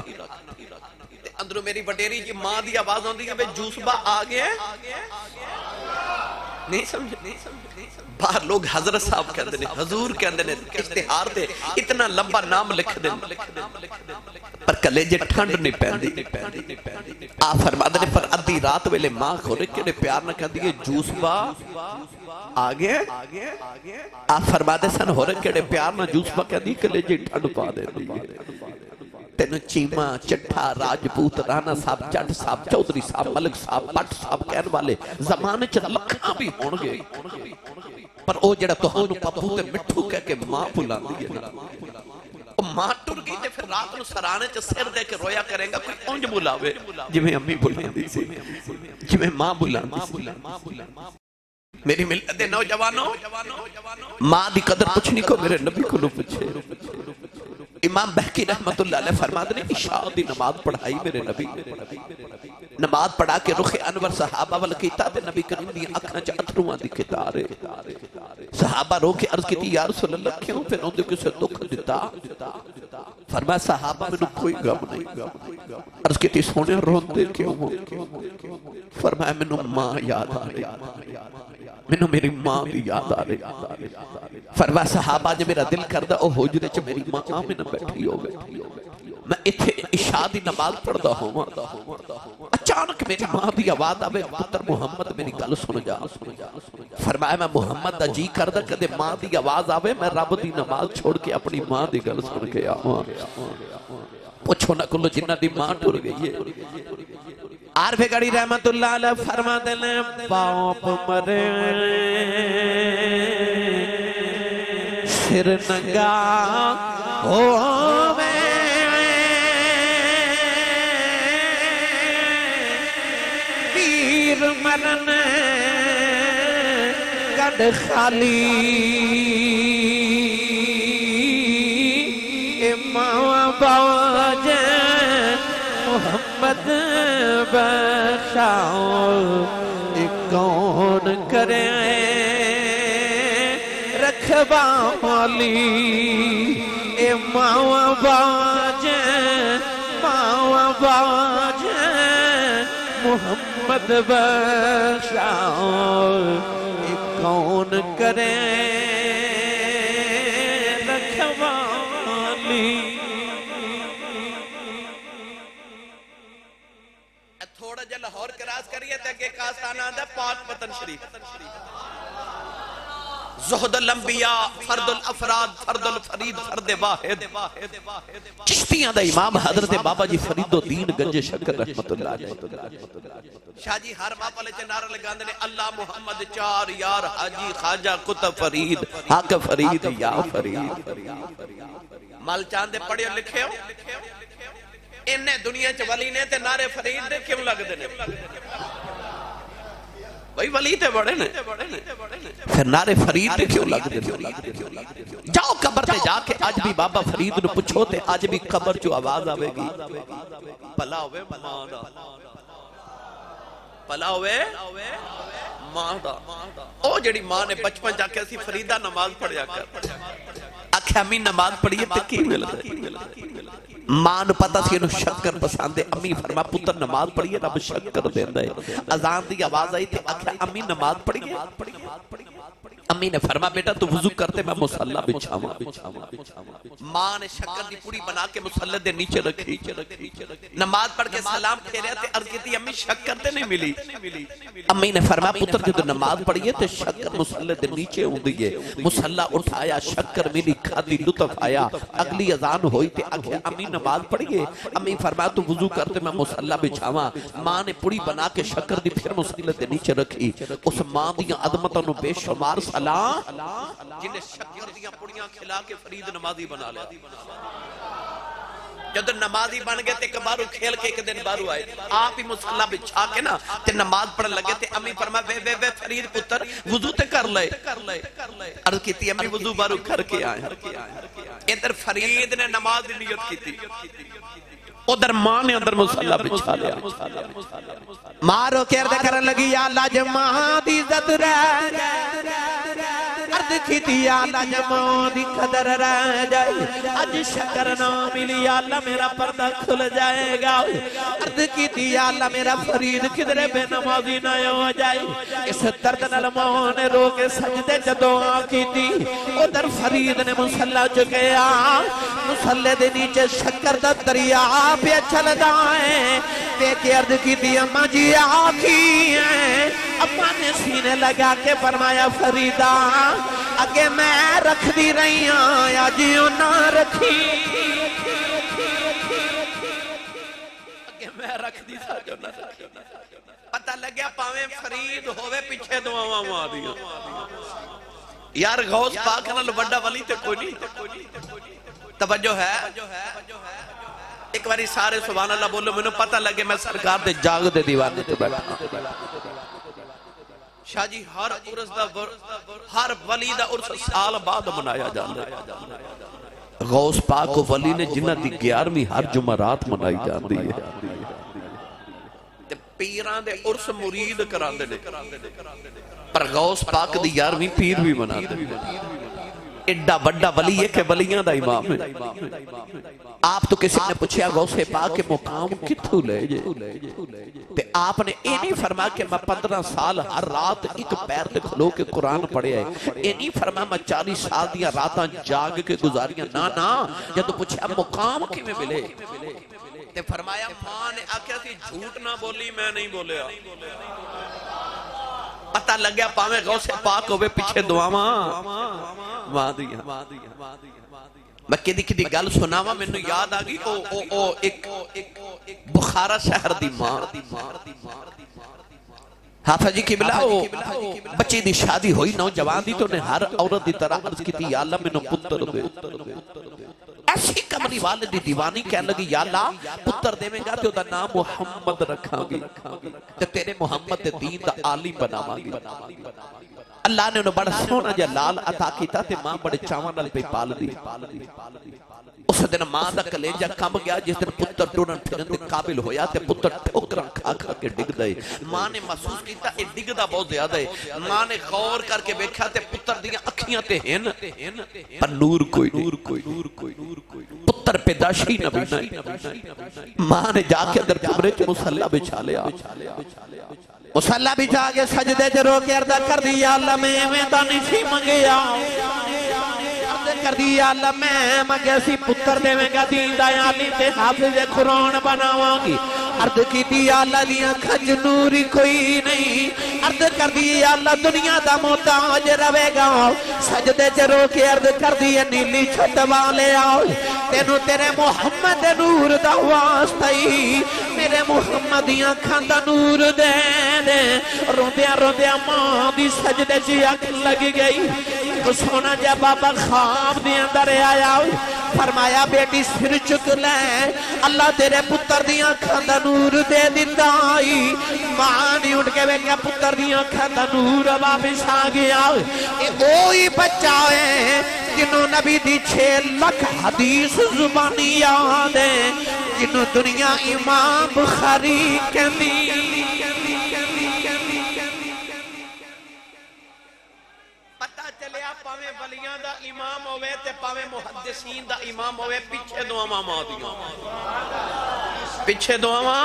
اندروں میری وڈیری جی ماں دی آواز ہوندی ہے بے جوسبا آ گیا نہیں سمجھے باہر لوگ حضرت صاحب کہندے نے حضور کہندے نے اشتہار دے اتنا لمبا نام لکھ دیں پر کلیجے ٹھنڈ نہیں پہندی آپ فرماتے نے پر ادھی رات ویلے ماں کھولے کہ پیار نہ کہہ دیئے جوس با آگے آپ فرماتے سن ہو رہے کہ پیار نہ جوس با کہہ دیئے کلیجے ٹھنڈ پا دے دیئے تینو چیمہ چٹھا راجپوت رانا صاحب جٹ صاحب چودری صاحب ملک صاحب بٹ صاحب کہن والے زمانے چھ لکھاں بھی ہون گے پر او جڑا توہانو پپو تے مٹھو کہہ کے ماں بھلا دیئے او ماں ٹر گئی تے پھر رات نو سرانے چھ سر دے کے رویا کریں گا کوئی اونج بلاوے جی میں امی بلا دی سی جی میں ماں بلا دی سی میری ملت دے نوجوانوں ماں دی قدر پچھنی کو میرے نبی کو نو پچھے امام بہکی رحمت اللہ علیہ فرماتے نے عشاء دی نماز پڑھائی میرے نبی نماز پڑھا کے رخ انور صحابہ والکیتا دے نبی کریم دی اکھنا چا اتھروان دی کتارے صحابہ رو کے عرض کی تھی یا رسول اللہ کیوں پھر انہوں نے کسے دکھ دیتا فرمایا صحابہ میں نے کوئی غم نہیں عرض کی تھی سونے روندے کیوں ہو فرمایا میں نے ماں یاد آ رہی میں نے میری ماں بھی یاد آ رہی فرمایا صحابہ جب میرا دل کردہ او حجرے چھ میری ماں میں نہ بیٹھی ہو گئی میں اتھے عشاء دی نماز پڑھدا ہوں اچانک میری ماں دی آواز آوے پتر محمد میری گل سن جا فرمایا میں محمد دا جی کردہ کدے ماں دی آواز آوے میں رب دی نماز چھوڑ کے اپنی ماں دی گل سن کے آواں پوچھو نہ کلو جنہ دی ماں ٹر گئی ہے عارف گڑی رحمت اللہ علیہ فرما دلے باپ مرے سر نگا ہووے پیر مرن گڑ خالی امام باجن محمد بخشاؤ کون کرے رکھوالی اے ماں باجن ماں باجن محمد بخشاؤ کون کرے رکھوالی تھوڑا جا لاہور کراس کریے تک ایک آستانہ آدھا پاک وطن شریف زہد الانبیاء فرد الافراد فرد الفرید فرد واحد چشتیاں دا امام حضرت بابا جی فرید و دین گنج شکر رحمت اللہ علیہ شاہ جی ہر ماں پلے چنارہ لگاندے نے اللہ محمد چار یار حاجی خواجہ کتب فرید حق فرید یا فرید مال چاندے پڑھے اور لکھے ہو انہیں دنیا چ ولی نے تے نعرے فرید دے کیوں لگ دے نے بھئی ولی تے بڑے نے پھر نعرے فرید دے کیوں لگ دے جاؤ قبر تے جا کے آج بھی بابا فرید نے پوچھو تے آج بھی قبر جو آواز آوے گی پلا ہوئے ماں پلا ہوئے ماں دا او جڑی ماں نے بچپن جا کے اسی فریدہ نماز پڑھیا کر آکھے امی نماز پڑھیے تے کی مل دے ماں نو پتہ سی انہوں شکر پساندے امی فرما پتر نماز پڑھیے رب شکر دے دے اذان دی آواز آئی تھی آکھا امی نماز پڑھیے امی نے فرما بیٹا تو وضو کرتے میں مسلح بچھاواں ماں نے شکر دی پوری بنا کے مسلح دے نیچے رکھی نماز پڑھ کے سلام پھیرے تھے عرض کی تھی امی شکر تے نہیں ملی امی نے فرما پتر جو نماز پڑھیے تے شکر مسلح دے نیچے ہوں دیئے مسلح اٹھایا شکر ملی کھادی لطف آیا اگلی اذان ہوئی تے آگے امی نماز پڑھیے امی فرما تو وضو کرتے میں مسلح بچھاواں ماں نے پوری بنا کے شکر دی پھر مسلح دے نیچے رکھی اس ماں دیاں عظمتوں نے بے شمار سلام جنہیں شکر دیاں پڑیاں کھلا کے فرید نمازی بنا لیا جب نمازی بن گئے تے کبارو کھیل کے ایک دن بارو آئے آپ ہی مسلح بچھا کے نا تے نماز پڑھ لگے تے امی فرما وے وے وے فرید پتر وضو تے کر لے عرض کی تھی امی وضو بارو کر کے آئے ادھر فرید نے نماز نیت کی تھی ادھر ماں نے اندر مسلح بچھا لیا مارو کردہ کرن لگی یا اللہ جب ماں دی عزت رہ عرض کی دیا اللہ جمعوں دی قدر رہ جائے اج شکر نہ ملی اللہ میرا پردہ کھل جائے گا عرض کی دیا اللہ میرا فرید کدرے بے نمازی نہ ہو جائے اس درد نلموں نے رو کے سجدے جدو آ کی تھی ادھر فرید نے مسلح چکے آ مسلح دے نیچے شکر دا دریا پہ چل دائیں دیکھ عرض کی دی اماں جی آکھی ہیں اماں نے سینے لگا کے فرمایا فریدہ اگے میں رکھ دی رہی ہوں یا جیوں نہ رکھی اگے میں رکھ دی سا جو نہ رکھی پتہ لگیا پاویں فرید ہوئے پیچھے دعاواں ماں دیا یار غوث پاک نال وڈا ولی تے کوئی نہیں توجہ ہے ایک باری سارے سبحان اللہ بولو میں نے پتہ لگے میں سرکار دے جاگ دے دیوانے تے بیٹھا شاہ جی ہر عرص دا ہر ولی دا عرص سال بعد منایا جانا غوث پاک و ولی نے جنہ دی گیارہویں ہر جمعرات منائی جاندی ہے پیران دے عرص مرید کران دے پر غوث پاک دی گیارہویں پیر بھی منا دے ایڈا بڑا ولی ہے کہ ولیاں دا امام ہے آپ تو کسی نے پوچھیا غوث پاک کے مقام کتھو لے جے تے آپ نے اے نہیں فرما کہ میں پندرہ سال ہر رات ایک پیر تے کھلو کے قرآن پڑھے ہے اے نہیں فرما میں چالیس سال دیا راتاں جاگ کے گزاریاں نا نا جب تو پوچھیا مقام کی میں ملے تے فرمایا ماں نے آکھیا تھی جھوٹ نہ بولی میں نہیں بولیا پتہ لگیا پاویں غوث پاک ہوئے پیچھے دعا ماں ماں دیا میں کدی کدی گل سناوا میں نے یاد آگئی او او او ایک بخارا شہر دی ماں حافظ جی قبلہ بچی دی شادی ہوئی نوجوان دی تو نے ہر عورت دی طرح عرض کی تھی یا اللہ میں نے پتر دے ایسی کمری والے دی دیوانی کہنے لگی یا اللہ پتر دے میں گا تو دا نام محمد رکھا گی تے تیرے محمد دے دین دا عالم بناوا گی اللہ نے انہوں بڑا سونا جا لال عطا کیتا تے ماں بڑے چاوان نال پہ پال دی اس دن ماں دا کلیجہ کم گیا جس دن پتر ڈونن پھرن دے قابل ہویا تے پتر ٹھوکران کھا کھا کے ڈگ دے ماں نے محسوس کیتا اے ڈگ دا بہت زیادہ ہے ماں نے غور کر کے بیکھا تے پتر دیاں اکھیاں تے ہن پر نور کوئی نور کوئی نور کوئی پتر پیداشی نبی نہیں ماں نے جا کے اندر کمرے چ مصلی بچھا لیا مصلی بچھا کے سجدے چ رو کے عرض کر دیا اللہ میں میں تا نہیں سی منگیا کر دیا اللہ میں مگے سی پتر دے میں گا دین دا عالی تے حافظ قرآن بناواں گی عرض کی دیا اللہ دیا کھج نوری کوئی نہیں عرض کر دیا اللہ دنیا دا محتاج روے گا سجدے چرو کے عرض کر دیا نیلی چھت والے آؤ تینو تیرے محمد نور دا واسطائی میرے محمدیاں کھاندہ نور دے دے روندیاں روندیاں ماں دی سجدے چی اکھ لگ گئی تو سونا جا بابا خواب دی اندر آیا فرمایا بیٹی سر چک لیں اللہ تیرے پتر دیاں کھاندہ نور دے دیندائی ماں نہیں اٹھ کے بیٹیا پتر دیاں کھاندہ نور واپس آ گیا اے اوہی بچہ ہے جنہوں نبی دی چھے لکھ حدیث زبانی یاد ہے جنہوں دنیا امام بخاری کہنی پاویں ولیاں دا امام ہوئے تے پاویں محدثین دا امام ہوئے پیچھے دعا ماں دیاں پیچھے دعا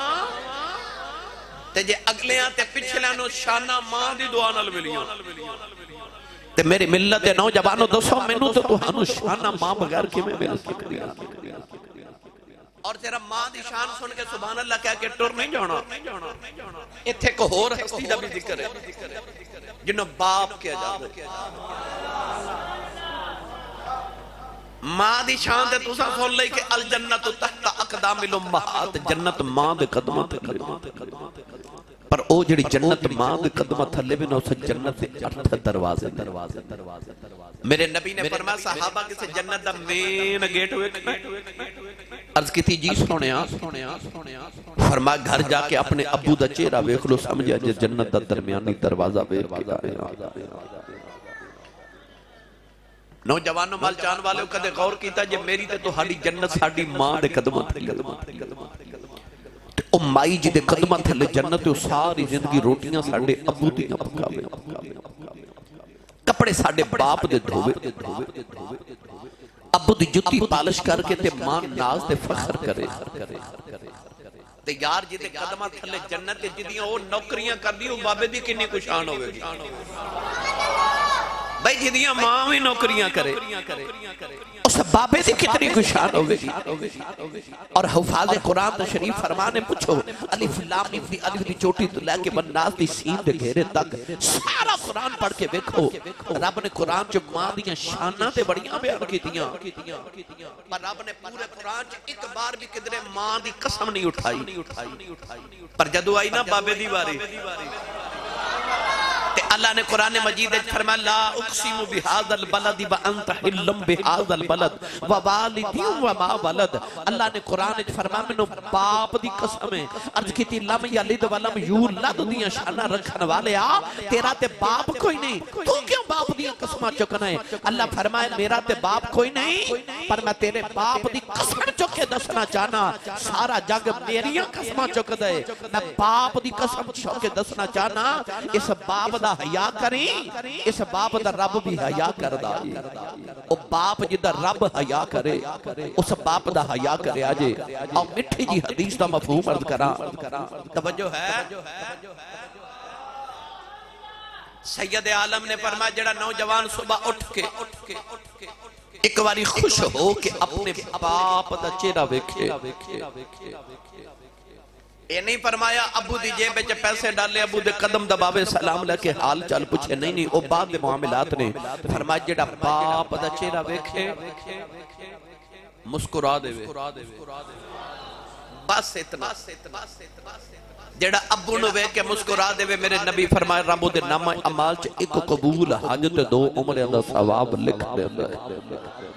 تے جے اگلیاں تے پچھلیاں نو شانہ ماں دی دعا نال ملیاں تے میری ملت نوجوانوں دسو مینوں تو تہانوں شانہ ماں بغیر کیویں مل سکدی اور تیرا ماں دی شان سن کے سبحان اللہ کہہ کے ٹر نہیں جانا ایتھے کو ہور ہستی دا بھی ذکر ہے جنہوں باپ کیا جاتا ماں دی شان دے تو سا سن لئی کہ الجنت تحت اقدام الامہات جنت ماں دے قدمہ تھلے پر او جڑی جنت ماں دے قدمہ تھلے بھی نہ اسے جنت دے اٹھ دروازے دروازے میرے نبی نے فرمایا صحابہ کسے جنت دا مین گیٹ ہوئے عرض کی تھی جی سونیا فرما گھر جا کے اپنے ابو دا چہرہ ویکھ لو سمجھا جے جنت دا درمیانی دروازہ ویکھ کے آئے نوجوانوں مال چان والے کدے غور کیتا جے میری تے تو ہاڈی جنت ساڈی ماں دے قدماں تھلے تے او مائی جی دے قدماں تھلے جنت تے ساری زندگی روٹیاں ساڈے ابو دیاں پکاوے کپڑے کپڑے ساڈے باپ دے دھوے ابو دی جتی پالش کر کے تے ماں ناز تے فخر کرے تے یار جی تے قدمہ تھلے جنت جدیاں وہ نوکریاں کر دی وہ بابے دی کنی کشان ہوئے گی بھائی جدیاں ماں بھی نوکریاں کرے اس بابے دی کتنی کشان ہوئے گی اور حفاظ قرآن تشریف فرمانے پوچھو الف لام میم دی الف دی چوٹی تو لے کے بناس دی سین دے گھیرے تک سارا قرآن پڑھ کے دیکھو رب نے قرآن جو ماں دیاں شانہ تے بڑیاں بیان کی دیاں پر رب نے پورے قرآن جو ایک بار بھی کدرے ماں دی قسم نہیں اٹھائی پر جدو آئی نا بابے دی باری تے اللہ نے قرآن مجید فرمایا لا اقسم بہذا البلد وانت حل بہذا البلد ووالد وما ولد اللہ نے قرآن فرمایا منو باپ دی قسم ہے عرض کی تھی لم یلد ولم یولد دیاں شانہ رکھن والے آ تیرا تے باپ کوئی نہیں تو کیوں باپ دیاں قسمہ چکنا ہے اللہ فرمایا میرا تے باپ کوئی نہیں پر میں تیرے باپ دی قسم چکے دسنا چاہنا سارا جگ میریاں قسمہ چک دے میں باپ دی قسم چکے دسنا چاہنا اس باپ دا حیاء کریں اس باپ دا رب بھی حیاء کر دا او باپ جدہ رب حیاء کرے اس باپ دا حیاء کرے آجے اور مٹھی جی حدیث دا مفہوم عرض کرا توجہ ہے سید عالم نے فرمایا جڑا نوجوان صبح اٹھ کے ایک باری خوش ہو کہ اپنے باپ دا چہرہ ویکھے یہ نہیں فرمایا ابو دی جیب میں پیسے ڈالے ابو دے قدم دباوے سلام لے کے حال چال پوچھے نہیں نہیں او بعد دے معاملات نے فرمایا جڑا باپ دا چہرہ ویکھے مسکرا دے وے بس اتنا جڑا ابو نو وے کے مسکرا دے وے میرے نبی فرمایا رب دے نام اعمال چ ایک قبول حاجت دو عمر دا ثواب لکھ دیندا ہے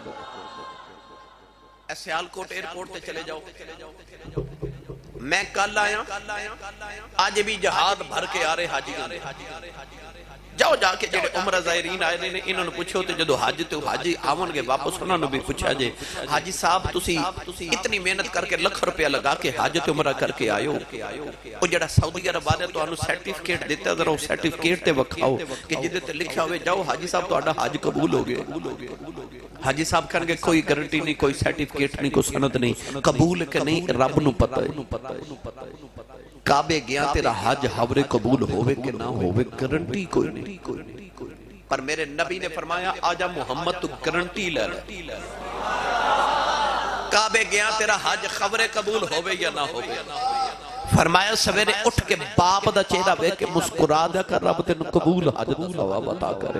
اے سیالکوٹ ایئرپورٹ تے چلے جاؤ میں کل آیا آج بھی جہاد بھر کے آ رہے حاجی گانے جاؤ جا کے جڑے عمرہ ظاہرین آئے نے انہوں نے پوچھو تے جدو حاج تے حاجی آون گے واپس انہوں نے بھی پوچھا جے حاجی صاحب تسی اتنی محنت کر کے لکھ روپیہ لگا کے حاج تے عمرہ کر کے آئے ہو وہ جڑا سعودی عرب والے تو انہوں سرٹیفکیٹ دیتے ہیں ذرا وہ سرٹیفکیٹ تے وکھاؤ کہ جدے تے لکھا ہوئے جاؤ حاجی صاحب تو آڈا حاج قبول ہو گئے حاجی صاحب کہنے گے کوئی گارنٹی نہیں کوئی سرٹیفکیٹ نہیں کوئی سند نہیں قبول کہ نہیں رب نو پتہ ہے کعبے گیا تیرا حج حور قبول ہوئے کہ نہ ہوئے گارنٹی کوئی نہیں پر میرے نبی نے فرمایا آجا محمد تو گارنٹی لے لے کعبے گیا تیرا حج خبر قبول ہوئے یا نہ ہوئے فرمایا سویرے اٹھ کے باپ دا چہرہ بے کے مسکرا دیا کر رب تین قبول حج دا ثواب عطا کرے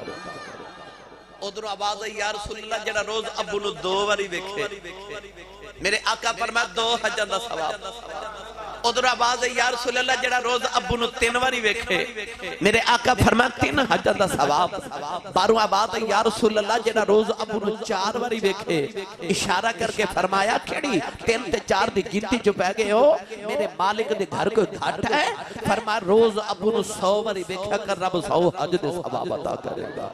ادھر آواز ہے یا رسول اللہ جڑا روز ابو نو دو واری ویکھے میرے آقا فرمایا دو حجاں دا ثواب ادھر آواز ہے یا رسول اللہ جڑا روز ابو نو تین واری ویکھے میرے آقا فرمایا تین حجاں دا ثواب باروں آواز ہے یا رسول اللہ جڑا روز ابو نو چار واری ویکھے اشارہ کر کے فرمایا کیڑی تین تے چار دی گنتی جو پہ گئے ہو میرے مالک دے گھر کو گھٹ ہے فرمایا روز ابو نو سو واری ویکھا کر رب سو حج دے ثواب عطا کرے گا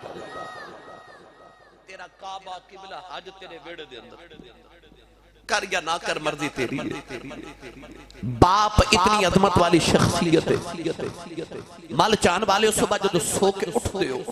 تیرا کعبہ قبلہ حج تیرے ویڑے دے اندر کر یا نہ کر مرضی تیری ہے باپ اتنی عظمت والی شخصیت ہے مال چان والے صبح جدو سو کے اٹھ دے ہو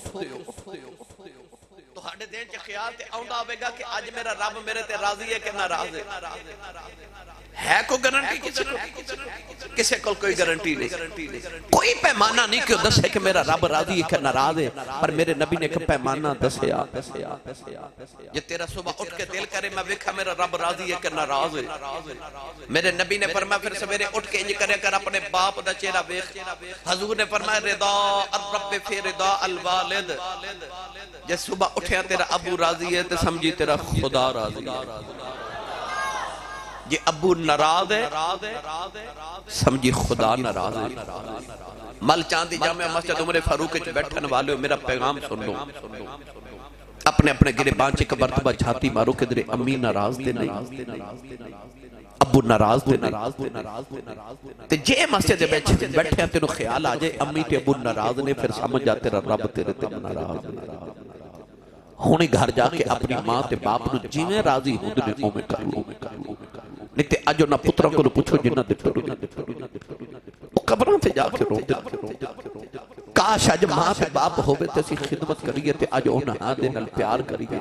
تو ہاڑے دین چے خیال تے آؤنڈا ہوئے گا کہ آج میرا رب میرے تے راضی ہے کہ ناراض ہے ہے کو گارنٹی کسی کو کسی کو کوئی گارنٹی نہیں کوئی پیمانہ نہیں کہ دس ہے کہ میرا رب راضی ہے کہ ناراض ہے پر میرے نبی نے کہ پیمانہ دسے آ یہ تیرا صبح اٹھ کے دل کرے میں ویکھا میرا رب راضی ہے کہ ناراض ہے میرے نبی نے فرمایا پھر سویرے اٹھ کے انج کرے کر اپنے باپ دا چہرہ ویکھ حضور نے فرمایا رضا الرب فی رضا الوالد جس صبح اٹھیا تیرا ابو راضی ہے تو سمجھی تیرا خدا راضی ہے یہ ابو ناراض ہے سمجھی خدا ناراض ہے مل چاندی جامعہ مسجد عمر فاروق کے بیٹھن والے ہو میرا پیغام سن لو اپنے اپنے گرے بانچے کا مرتبہ جھاتی مارو کہ درے امی ناراض دے نہیں ابو ناراض دے نہیں تے جے مسجد بیٹھے ہیں تینوں خیال آجے امی تے ابو ناراض نے پھر سمجھ جاتے رب تیرے تے ناراض ہونے گھر جا کے اپنی ماں تے باپ نو جیویں راضی ہوں دنے او میں کر لو نہیں تے اجو نہ پتروں کو پوچھو جنہ دے پڑو قبروں تے جا کے رو دے کاش اج ماں تے باپ ہوئے تے سی خدمت کریے تے اج انہاں دے نال پیار کریے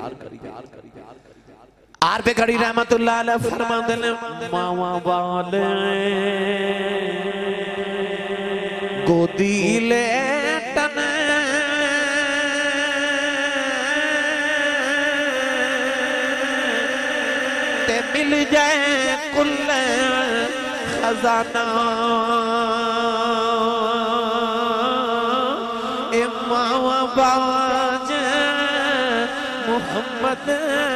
آر پہ کھڑی رحمت اللہ علیہ فرما دل ماما والے گودی لیٹن تے مل جائے کل خزانہ اے ماما باج محمد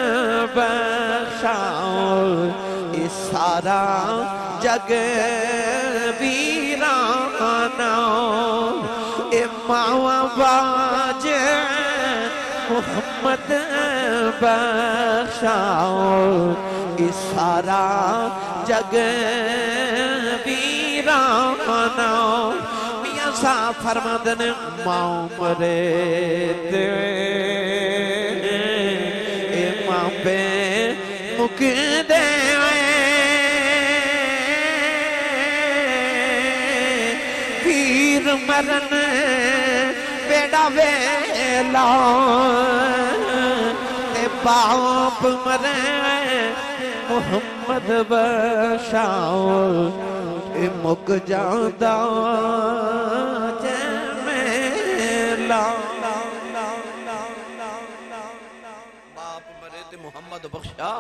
بخشاؤ اس سارا جگ ویرانہ اے ماں باج محمد بخشاؤ اس سارا جگ ویرانہ میاں صاحب فرمادن ماں مرے دے پہ مک دے پیر مرن بیڑا ویلا تے باپ مرے محمد بخشاؤ اے مک جاندہ جے میلا محمد بخشا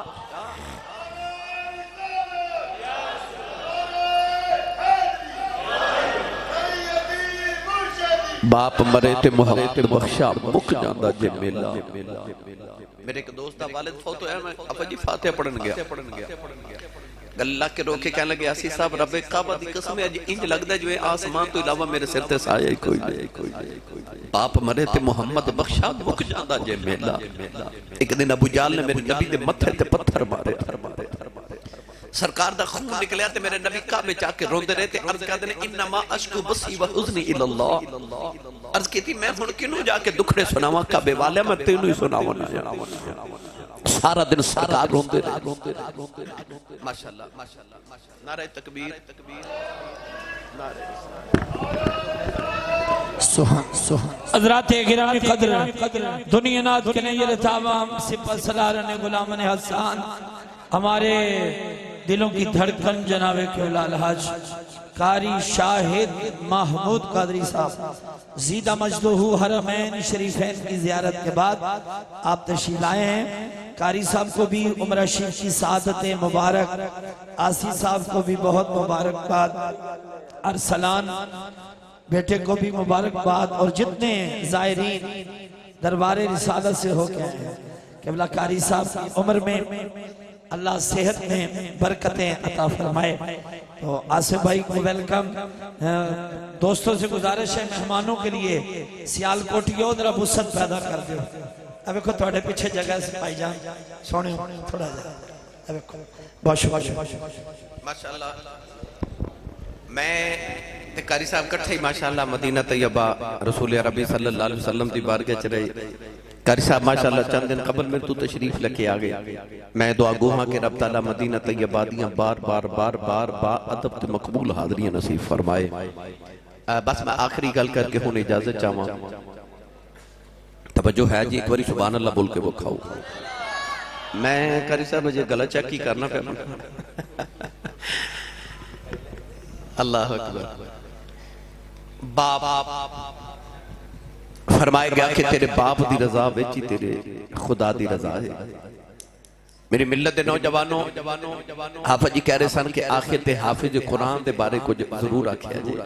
باپ مرے تے محمد بخشا مک جاندہ جے میلا میرے ایک دوستہ والد فوتو ہے میں ابا جی فاتحہ پڑھن گیا اللہ کے روکے کہنے لگے آسی صاحب رب کعبہ دی قسم ہے انج لگتا ہے جو آسمان تو علاوہ میرے سر تے سایہ ہی کوئی نہیں باپ مرے تے محمد بخشا مک جاندہ جے میلا ایک دن ابو جال نے میرے نبی دے متھے تے پتھر مارے سرکار دا خون نکلیا تے میرے نبی کعبے چاہ کے روندے رہے تے عرض کہتے ہیں انما اشکو بسی و حزنی الاللہ عرض کہتی میں ہن کنوں جا کے دکھڑے سناواں کعبے والے میں تینوں ہی سناواں سارا دن سرکار روندے رہے ماشاءاللہ نعرہ تکبیر سبحان سبحان حضرات گرامی قدر دنیا نات کے نیل تمام سپہ سلارن غلامن حسان ہمارے دلوں کی دھڑکن جناب کیولا الحاج قاری شاہد محمود قادری صاحب زیدہ مجدہو حرمین شریفین کی زیارت کے بعد آپ تشریف لائے ہیں قاری صاحب کو بھی عمرہ شریف کی سعادت مبارک آسی صاحب کو بھی بہت مبارک بات ارسلان بیٹے کو بھی مبارک بات اور جتنے زائرین دربار رسالت سے ہو گئے ہیں قبلہ قاری صاحب کی عمر میں اللہ صحت میں برکتیں عطا فرمائے تو آصف بھائی کو ویلکم دوستوں سے گزارش ہے مہمانوں کے لیے سیال کوٹیوں ذرا بسط پیدا کر دو اب ایک توڑے پیچھے جگہ سے پائی جان سونے تھوڑا جا بہت شکر ماشاءاللہ میں قاری صاحب کٹھے ماشاءاللہ مدینہ طیبہ رسول عربی صلی اللہ علیہ وسلم دی بارگاہ چ رہے قاری صاحب ماشاءاللہ چند دن قبل میں تو تشریف لکے آگئے میں دعا گو ہاں کہ رب تعالیٰ مدینہ طیبہ دیاں بار بار بار بار با ادب تے مقبول حاضریاں نصیب فرمائے بس میں آخری گل کر کے ہوں اجازت چاہاں توجہ ہے جی ایک باری سبحان اللہ بول کے وہ کھاؤ میں قاری صاحب مجھے گلہ چیک کی کرنا پہ اللہ اکبر باپ فرمائے گیا کہ تیرے باپ دی رضا ویچی تیرے خدا دی رضا ہے میری ملت دے نوجوانوں حافظ جی کہہ رہے سن کہ آخر تے حافظ قرآن دے بارے کو ضرور آکھیا جی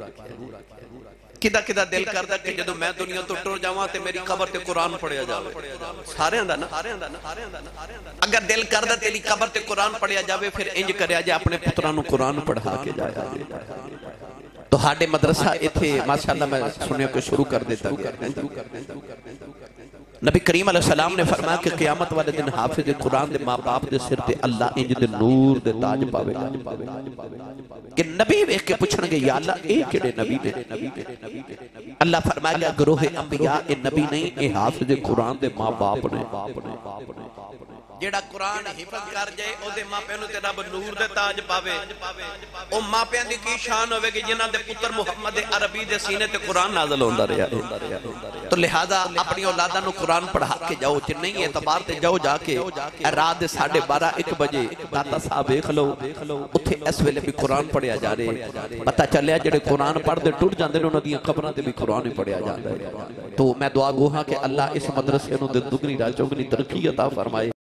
کدہ کدہ دل کردہ کہ جدو میں دنیا تو ٹر جاواں تے میری قبر تے قرآن پڑھیا جاوے سارے اندہ نا اگر دل کردہ تیری قبر تے قرآن پڑھیا جاوے پھر انج کریا جائے اپنے پترانوں قرآن پڑھا کے جایا تو ہاڑے مدرسہ اتھے ماشاءاللہ میں سنیا کو شروع کر دیتا گیا نبی کریم علیہ السلام نے فرمایا کہ قیامت والے دن حافظ قرآن دے ماں باپ دے سر تے اللہ انج دے نور دے تاج پاوے کہ نبی ویکھ کے پوچھن گے یا اللہ اے کیڑے نبی نے اللہ فرمایا گیا گروہ انبیاء اے نبی نہیں اے حافظ قرآن دے ماں باپ نے جیڑا قرآن حفظ کر جائے او دے ماں پیانو تے رب نور دے تاج پاوے او ماں پیان دی کی شان ہوئے کہ جنہ دے پتر محمد عربی دے سینے تے قرآن نازل ہوندہ رہا تو لہذا اپنی اولادہ نو قرآن پڑھا کے جاؤ چھ نہیں اعتبار تے جاؤ جا کے رات دے ساڑھے بارہ ایک بجے داتا صاحب ایک لو اتھے اس ویلے بھی قرآن پڑھیا جا رہے پتہ چلیا جڑے قرآن پڑھ دے ٹوٹ جاندے انہوں نے قبران دے بھی قرآن ہی پڑھیا جاندے تو میں دعا گو ہاں کہ اللہ اس مدرسے نو دے دگنی را چوگنی ترقی عطا فرمائے